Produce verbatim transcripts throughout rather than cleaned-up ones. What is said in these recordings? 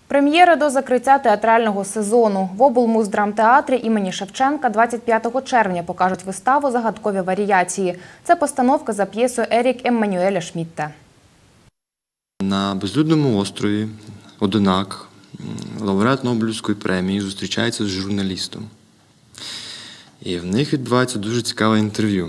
Прем'єра до закриття театрального сезону. В облмуздрамтеатрі імені Шевченка двадцять п'ятого червня покажуть виставу «Загадкові варіації». Це постановка за п'єсою Ерік Еммануеля Шмідта. На безлюдному острові одинак лауреат Нобелівської премії зустрічається з журналістом. І в них відбувається дуже цікаве інтерв'ю.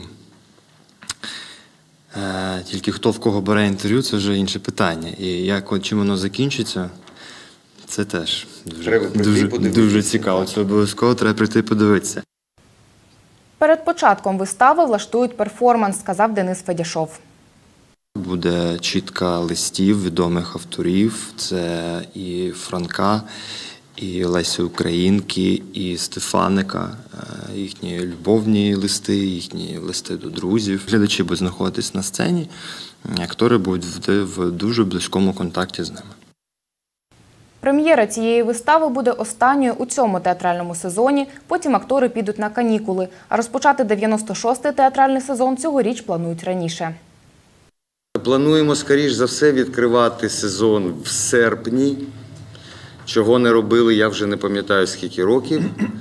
Тільки хто в кого бере інтерв'ю – це вже інше питання. І як, чим воно закінчиться – це теж дуже, дуже, дуже цікаво. Це обов'язково треба прийти і подивитися. Перед початком вистави влаштують перформанс, сказав Денис Федяшов. Буде чітка листів відомих авторів. Це і Франка, і Лесі Українки, і Стефаника. Їхні любовні листи, їхні листи до друзів. Глядачі будуть знаходитись на сцені, актори будуть в дуже близькому контакті з ними. Прем'єра цієї вистави буде останньою у цьому театральному сезоні, потім актори підуть на канікули, а розпочати дев'яносто шостий театральний сезон цьогоріч планують раніше. Плануємо, скоріш за все, відкривати сезон в серпні. Чого не робили, я вже не пам'ятаю скільки років.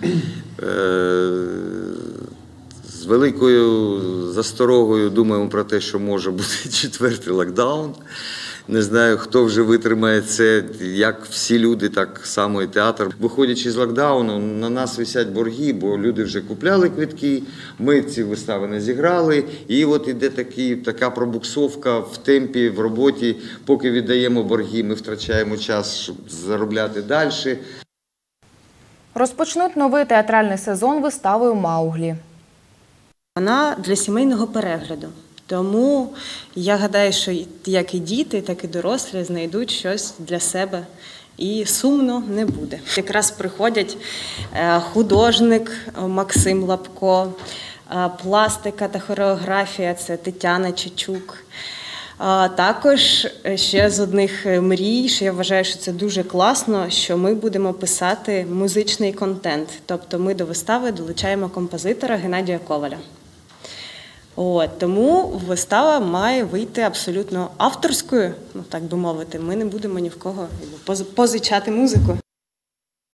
З великою засторогою думаємо про те, що може бути четвертий локдаун. Не знаю, хто вже витримає це, як всі люди, так само і театр. Виходячи з локдауну, на нас висять борги, бо люди вже купляли квитки, ми ці вистави не зіграли. І от іде такі, така пробуксовка в темпі, в роботі. Поки віддаємо борги, ми втрачаємо час, щоб заробляти далі. Розпочнуть новий театральний сезон виставою «Мауглі». Вона для сімейного перегляду. Тому я гадаю, що як і діти, так і дорослі знайдуть щось для себе. І сумно не буде. Якраз приходять художник Максим Лапко, пластика та хореографія – це Тетяна Чечук. Також ще з одних мрій, що я вважаю, що це дуже класно, що ми будемо писати музичний контент. Тобто ми до вистави долучаємо композитора Геннадія Коваля. От, тому вистава має вийти абсолютно авторською, ну так би мовити. Ми не будемо ні в кого позичати музику.